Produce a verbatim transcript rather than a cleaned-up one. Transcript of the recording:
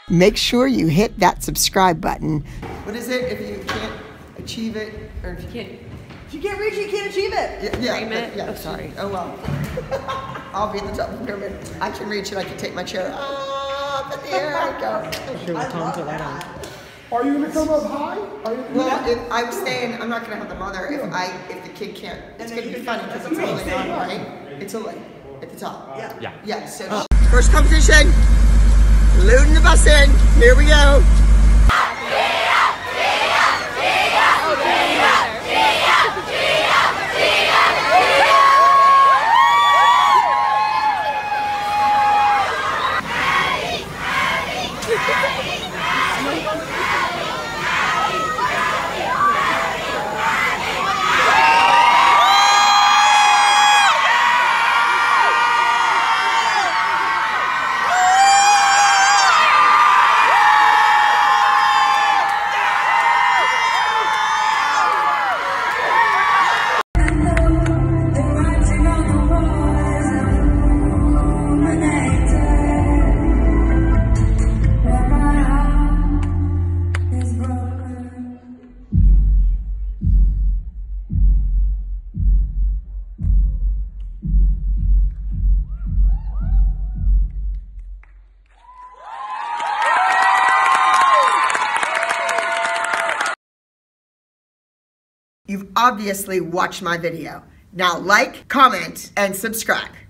Make sure you hit that subscribe button. What is it if you can't achieve it, or if you can't? If you can't reach it, you can't achieve it. Yeah, yeah, it. yeah. Oh, sorry. Oh well. I'll be at the top of the pyramid. I can reach it. I can take my chair up in the air and go. Sure, Tom put that on. Are you gonna come up high? Are you Well, if I'm staying. I'm not gonna have the mother if I if the kid can't. It's gonna be funny because it's only on, right? It's a light at the top. Yeah. Yeah. Yeah. So first competition. Loading the bus in. Here we go. You've obviously watched my video. Now like, comment, and subscribe.